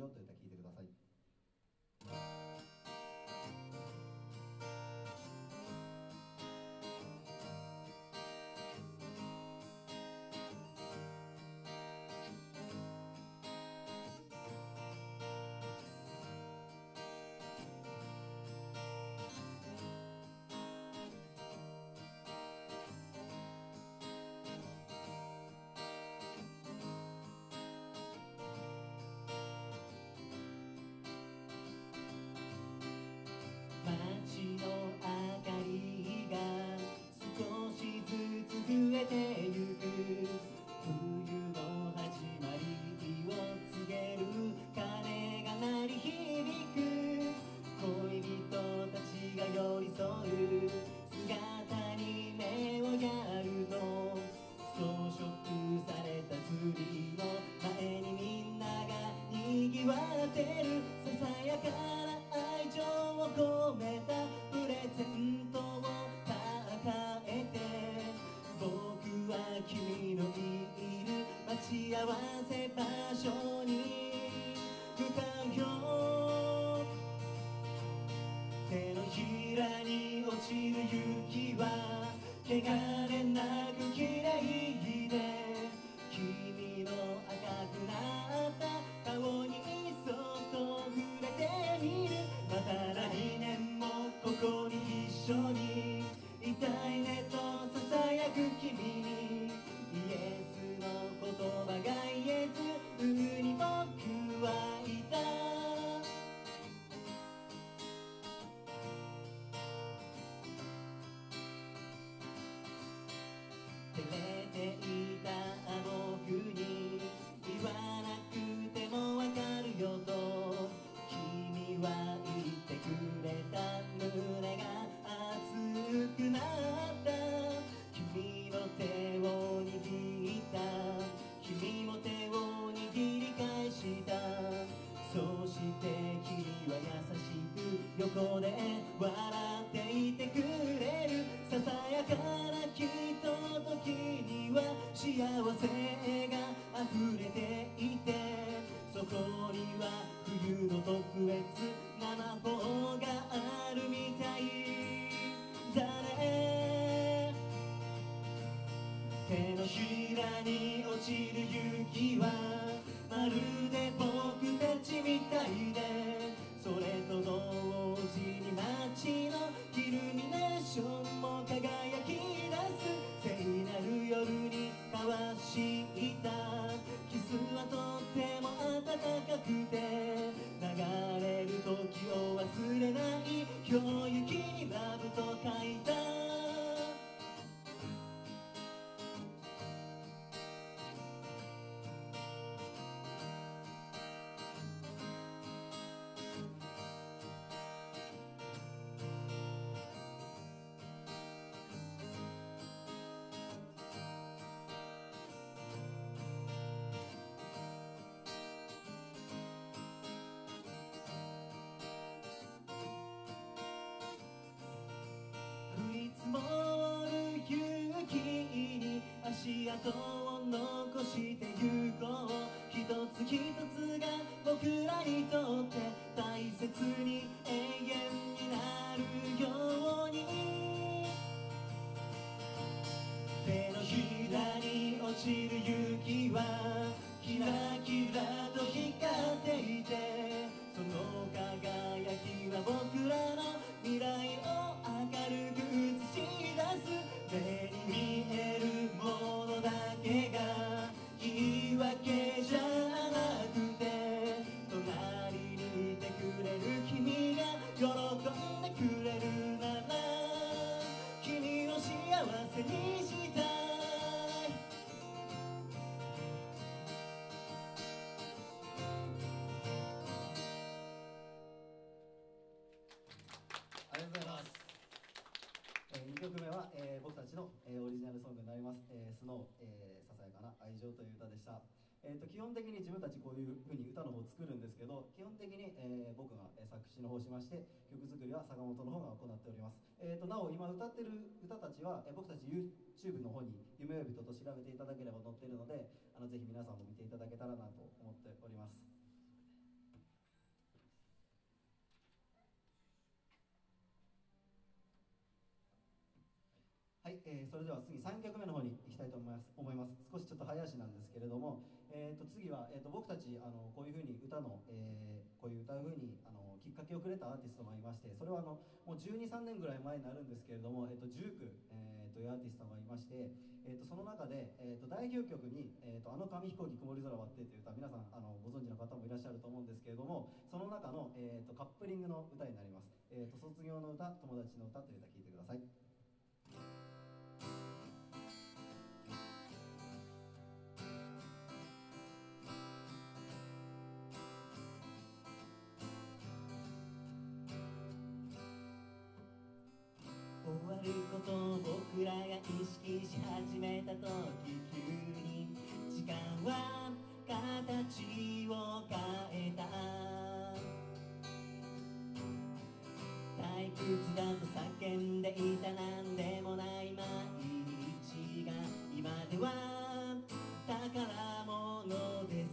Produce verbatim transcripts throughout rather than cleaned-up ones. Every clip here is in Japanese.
情」という歌聴いてください。 街の明かりが少しずつ増えてゆく、冬の始まりを告げる鐘が鳴り響く、恋人たちが寄り添う姿に目をやると、装飾されたツリーの前にみんながにぎわってる、ささやかな愛情を込めたプレゼントを抱えて、僕は君のいる待ち合わせ場所に向かうよ。手のひらに落ちる雪は汚れなく綺麗で、君の赤くなった顔にそっと触れてみる。また来年もここに一緒にいたいねとささやく君に、イエスの言葉が言えずに僕はいた。照れていた僕に言わなくてもわかるよと君は言ってくれた。胸が熱くなった。君の手を握った。君も手を握り返した。そして君は優しく横で笑っていてくれる。ささやかなひとときには幸せが溢れていて、そこには冬の特別な魔法があるみたいだね。手のひらに落ちる雪はまるで僕たちみたいで、それと同時に街のイルミネーションも輝き出す。聖なる夜に交わしたキスはとっても暖かくて、流れる時を忘れないよ。雪にラブと書いた。降り積もる雪に足跡を残してゆこう。一つ一つが僕らにとって大切に永遠になるように。手のひらに落ちる雪はキラキラと光っていて、その輝きは僕らの未来を明るく映し出す。目に見えるものだけが言い訳じゃなくて、隣にいてくれる君が喜んでくれるなら、君を幸せにしたい。 ありがとうございます。えー、にきょくめは、えー、僕たちの、えー、オリジナルソングになります「えー、スノー、えー、ささやかな愛情」という歌でした。えー、と基本的に自分たちこういう風に歌の方を作るんですけど、基本的に、えー、僕が作詞の方をしまして、曲作りは坂本の方が行っております。えー、となお今歌ってる歌たちは、えー、僕たち YouTube の方に「夢呼人」と調べていただければ載っているので、あのぜひ皆さんも見ていただけたらなと思っております。 、えー、それでは次さんきょくめの方に行きたいと思います思います少しちょっと早足なんですけれども、えー、と次は、えー、と僕たちあのこういうふうに歌の、えー、こういう歌うふうにあのきっかけをくれたアーティストがいまして、それはあのもうじゅうに、さんねんぐらい前になるんですけれども、えー、とジューク、えー、というアーティストがいまして、えー、とその中で、えー、と代表曲に、えー、とあの紙飛行機曇り空割ってという歌、皆さんあのご存知の方もいらっしゃると思うんですけれども、その中の、えー、とカップリングの歌になります。えー、と卒業の歌、友達の歌という歌、聴いてください。 終わることを僕らが意識し始めた時、急に時間は形を変えた。退屈だと叫んでいたなんでもない毎日が今では宝物です。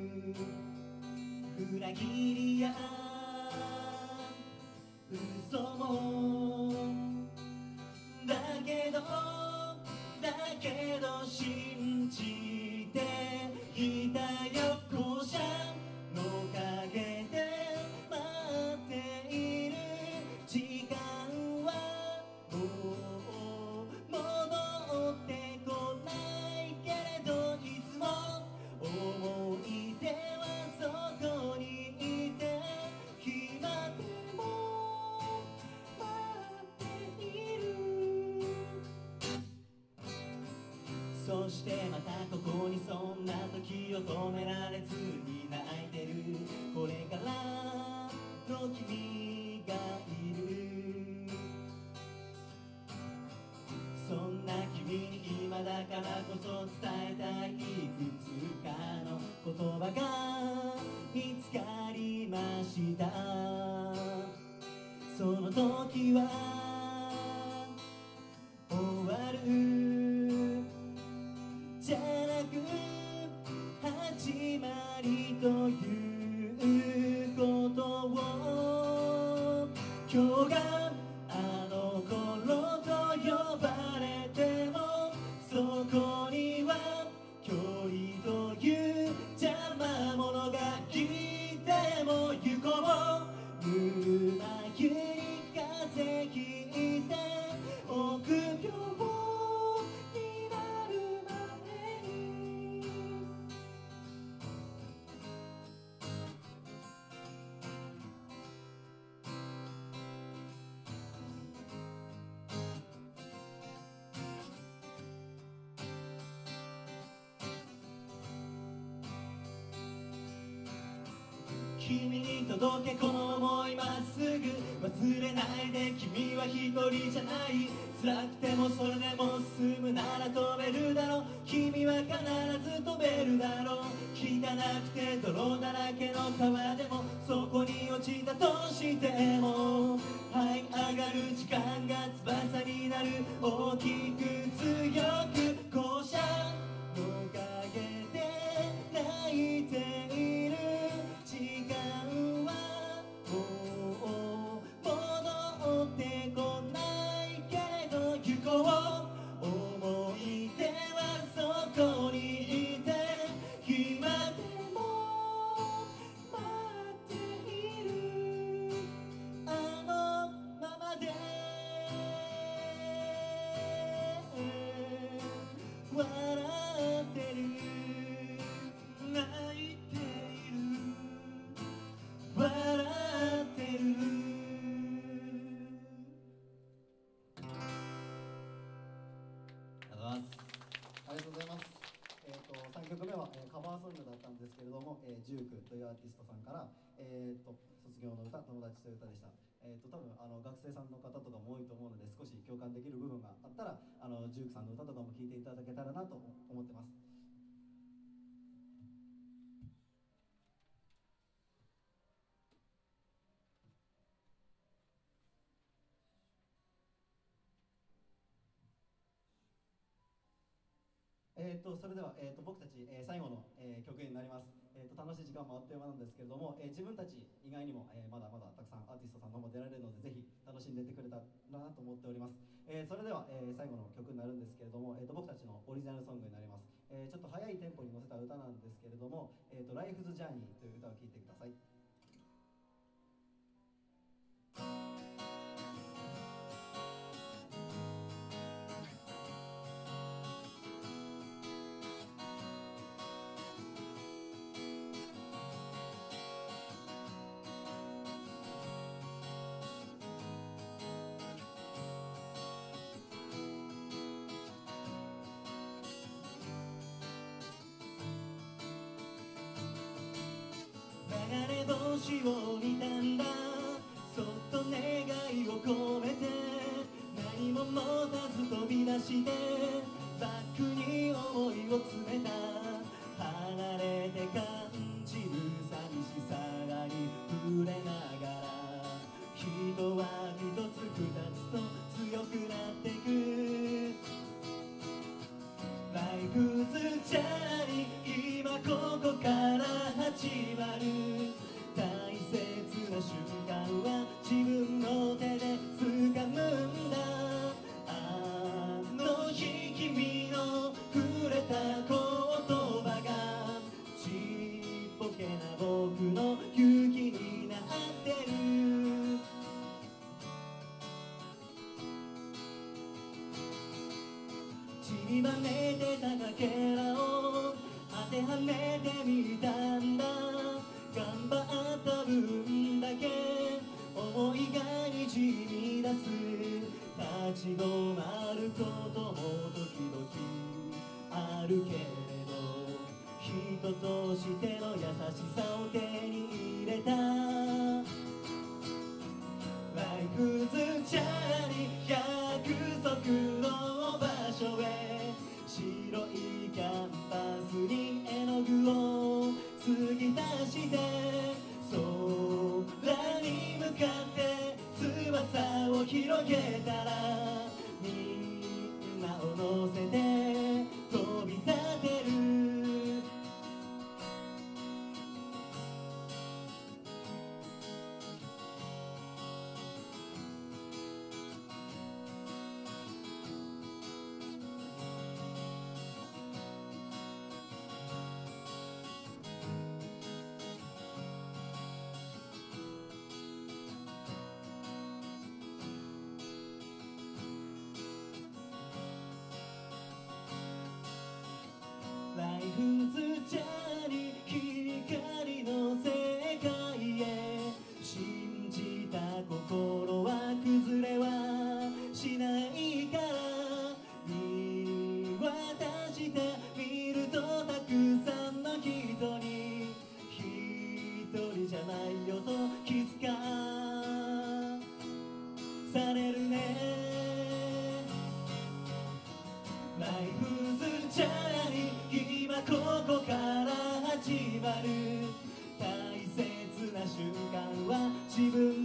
裏切りや嘘もだけどだけど信じていたよ。校舎の陰で待っている時間はもう戻ってこないけれど、いつも思い出はそこにいて、今でも待っている。そしてまたここにそんな時を止められずに泣いてるこれからの君がいる。そんな君に今だからこそ伝えたいいくつかの言葉が見つかりました。その時は終わるじゃなく始まりということを、今日があの頃と呼ばれてもそこには距離という邪魔者が来ても行こう。ぬるま湯に風引いて臆病になるまでに。君に届けこの想いまっすぐ忘れないで、君は一人じゃない。辛くてもそれでも進むなら飛べるだろう。君は必ず飛べるだろう。汚くて泥だらけの川でもそこに落ちたとしても這い上がる時間が翼になる。大きく強く校舎の陰で泣いている時間はもう戻ってこないけれど行こう。思い出はそこにいて今でも待っているあのままで笑ってる泣いている笑ってる。 ありがとうございます。えー、とさんきょくめは、えーカバーソングだったんですけれども、えージュークというアーティストさんから、えー、と卒業の歌、友達という歌でした。えー、と多分あの学生さんの方とかも多いと思うので、少し共感できる部分があったらあのジュークさんの歌とかも聴いていただけたらなと思ってます。えー、とそれでは、えー、と僕たち、えー最後の、えー曲になります。 えー、と楽しい時間もあっという間なんですけれども、えー、自分たち以外にも、えー、まだまだたくさんアーティストさんの方も出られるので、ぜひ楽しんでいってくれたらなと思っております。えー、それでは、えー、最後の曲になるんですけれども、えー、と僕たちのオリジナルソングになります。えー、ちょっと速いテンポに乗せた歌なんですけれども、えー、と Life's Journey という歌を聴いてください。 流れ星を見たんだ、そっと願いを込めて、何も持たず飛び出して、バッグに思いを詰めた。離れて感じる寂しさに触れながら、人は一つ二つと強くなってく。Life's journey 今ここから始まる。大切な瞬間は自分の手で掴むんだ。あの日君の触れた言葉がちっぽけな僕の勇気になってる。散りばめてたかけらを当てはめてみたんだ。頑張った分だけ思いがにじみ出す。立ち止まることも時々あるけれど、人としての優しさを手に入れた。Life's journey 約束の場所へ、白いキャンパスに絵の具を継ぎ足して、空に向かって翼を広げたら、みんなを乗せて飛び立てる。Life's journey 光の世界へ、信じた心は崩れはしないから。見渡してみるとたくさんの人に、一人じゃないよと気づかされるね。Life's journey 今ここから始まる。大切な瞬間は自分